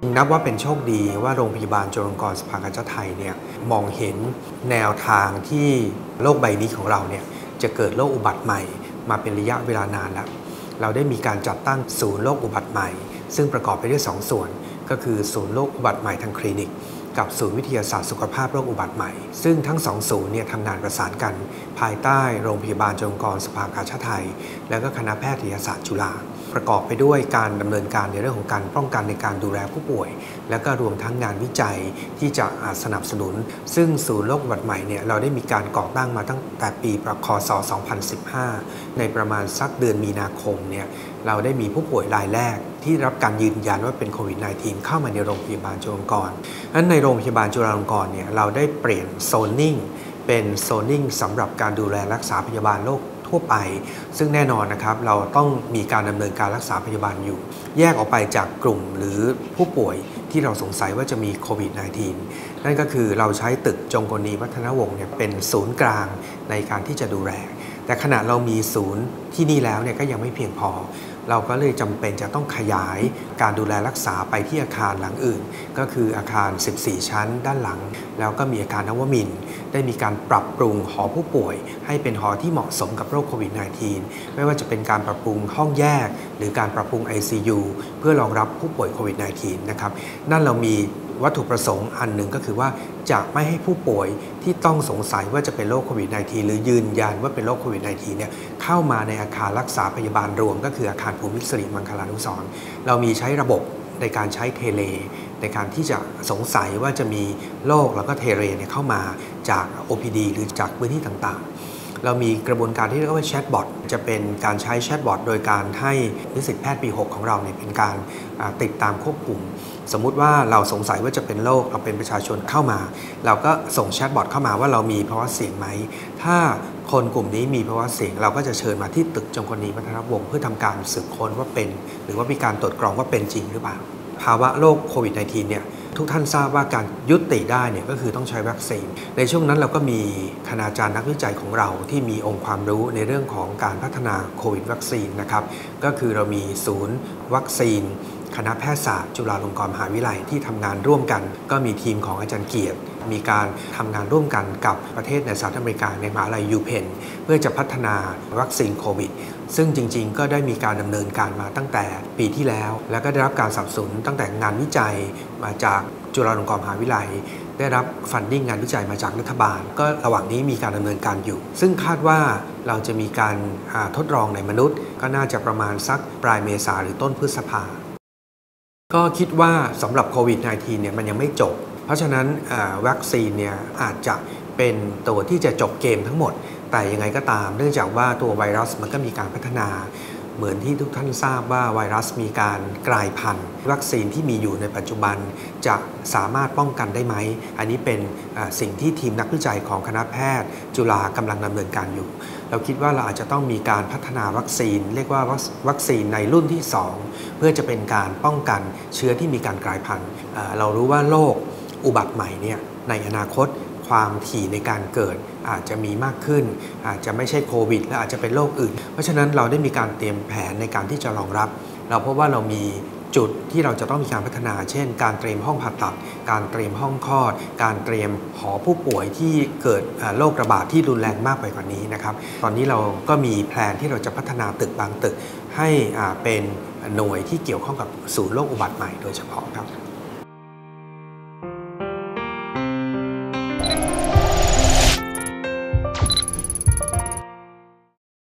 นับว่าเป็นโชคดีว่าโรงพยาบาลจุฬาลงกรณ์สภากาชาดไทยเนี่ยมองเห็นแนวทางที่โลกใบนี้ของเราเนี่ยจะเกิดโรคอุบัติใหม่มาเป็นระยะเวลานานแล้วเราได้มีการจัดตั้งศูนย์โรคอุบัติใหม่ซึ่งประกอบไปด้วย2 ส่วนก็คือศูนย์โรคอุบัติใหม่ทางคลินิกกับศูนย์วิทยาศาสตร์สุขภาพโรคอุบัติใหม่ซึ่งทั้ง2 ศูนย์เนี่ยทำงานประสานกันภายใต้โรงพยาบาลจุฬาลงกรณ์สภากาชาดไทยและก็คณะแพทยศาสตร์จุฬาประกอบไปด้วยการดำเนินการในเรื่องของการป้องกันในการดูแลผู้ป่วยและก็รวมทั้งงานวิจัยที่จะสนับสนุนซึ่งศูนย์โรคอุบัติใหม่เนี่ยเราได้มีการก่อตั้งมาตั้งแต่ปีคศ 2015 ในประมาณสักเดือนมีนาคมเนี่ยเราได้มีผู้ป่วยรายแรกที่รับการยืนยันว่าเป็นโควิด -19 เข้ามาในโรงพยาบาลจุฬาลงกรณ์นั้นในโรงพยาบาลจุฬาลงกรณ์เนี่ยเราได้เปลี่ยนโซนนิ่งเป็นโซนนิ่งสำหรับการดูแลรักษาพยาบาลโรคทั่วไปซึ่งแน่นอนนะครับเราต้องมีการดำเนินการรักษาพยาบาลอยู่แยกออกไปจากกลุ่มหรือผู้ป่วยที่เราสงสัยว่าจะมีโควิด -19 นั่นก็คือเราใช้ตึกจงกลนีวัฒนวงศ์เนี่ยเป็นศูนย์กลางในการที่จะดูแลแต่ขณะเรามีศูนย์ที่นี่แล้วเนี่ยก็ยังไม่เพียงพอเราก็เลยจำเป็นจะต้องขยายการดูแลรักษาไปที่อาคารหลังอื่นก็คืออาคาร 14 ชั้นด้านหลังแล้วก็มีอาคารนวมินทร์ได้มีการปรับปรุงหอผู้ป่วยให้เป็นหอที่เหมาะสมกับโรคโควิด -19 ไม่ว่าจะเป็นการปรับปรุงห้องแยกหรือการปรับปรุง ICU เพื่อรองรับผู้ป่วยโควิด -19 นะครับนั่นเรามีวัตถุประสงค์อันหนึ่งก็คือว่าจะไม่ให้ผู้ป่วยที่ต้องสงสัยว่าจะเป็นโรคโควิด -19 หรือยืนยันว่าเป็นโรคโควิด -19 เนี่ยเข้ามาในอาคารรักษาพยาบาลรวมก็คืออาคารภูมิสิริมังคลานุสรณ์เรามีใช้ระบบในการใช้เทเลในการที่จะสงสัยว่าจะมีโรคแล้วก็เทเลเนี่ยเข้ามาจาก OPD หรือจากพื้นที่ต่างๆเรามีกระบวนการที่เรียกว่าแชทบอทจะเป็นการใช้แชทบอทโดยการให้นิสิตแพทย์ปี 6 ของเราเนี่ยเป็นการติดตามควบคุมสมมุติว่าเราสงสัยว่าจะเป็นโรคเราเป็นประชาชนเข้ามาเราก็ส่งแชทบอทเข้ามาว่าเรามีภาวะเสี่ยงไหมถ้าคนกลุ่มนี้มีภาวะเสี่ยงเราก็จะเชิญมาที่ตึกจงกลนีวัฒนวงศ์เพื่อทำการสืบค้นว่าเป็นหรือว่ามีการตรวจกรองว่าเป็นจริงหรือเปล่าภาวะโรคโควิด -19 เนี่ยทุกท่านทราบว่าการยุติได้เนี่ยก็คือต้องใช้วัคซีนในช่วงนั้นเราก็มีคณาจารย์นักวิจัยของเราที่มีองค์ความรู้ในเรื่องของการพัฒนาโควิดวัคซีนนะครับก็คือเรามีศูนย์วัคซีนคณะแพทยศาสตร์จุฬาลงกรณ์มหาวิทยาลัยที่ทำงานร่วมกันก็มีทีมของอาจารย์เกียรติมีการทำงานร่วมกันกับประเทศในสหรัฐอเมริกาในมหาวิทยาลัยยูเพนเพื่อจะพัฒนาวัคซีนโควิดซึ่งจริงๆก็ได้มีการดำเนินการมาตั้งแต่ปีที่แล้วแล้วก็ได้รับการสนับสนุนตั้งแต่งานวิจัยมาจากจุฬาลงกรณ์มหาวิทยาลัยได้รับฟันดิ้งงานวิจัยมาจากรัฐบาลก็ระหว่างนี้มีการดำเนินการอยู่ซึ่งคาดว่าเราจะมีการทดลองในมนุษย์ก็น่าจะประมาณสักปลายเมษาหรือต้นพฤษภาก็คิดว่าสำหรับโควิด -19 เนี่ยมันยังไม่จบเพราะฉะนั้นวัคซีนเนี่ยอาจจะเป็นตัวที่จะจบเกมทั้งหมดแต่ยังไงก็ตามเนื่องจากว่าตัวไวรัสมันก็มีการพัฒนาเหมือนที่ทุกท่านทราบว่าไวรัสมีการกลายพันธุ์วัคซีนที่มีอยู่ในปัจจุบันจะสามารถป้องกันได้ไหมอันนี้เป็นสิ่งที่ทีมนักวิจัยของคณะแพทย์จุฬากำลังดำเนินการอยู่เราคิดว่าเราอาจจะต้องมีการพัฒนาวัคซีนเรียกว่าวัคซีนในรุ่นที่2เพื่อจะเป็นการป้องกันเชื้อที่มีการกลายพันธุ์เรารู้ว่าโรคอุบัติใหม่เนี่ยในอนาคตความถี่ในการเกิดอาจจะมีมากขึ้นอาจจะไม่ใช่โควิดและอาจจะเป็นโรคอื่นเพราะฉะนั้นเราได้มีการเตรียมแผนในการที่จะรองรับเราพบว่าเรามีจุดที่เราจะต้องมีการพัฒนาเช่นการเตรียมห้องผ่าตัดการเตรียมห้องคลอดการเตรียมหอผู้ป่วยที่เกิดโรคระบาดที่รุนแรงมากไปกว่านี้นะครับตอนนี้เราก็มีแผนที่เราจะพัฒนาตึกบางตึกให้เป็นหน่วยที่เกี่ยวข้องกับศูนย์โรคอุบัติใหม่โดยเฉพาะครับ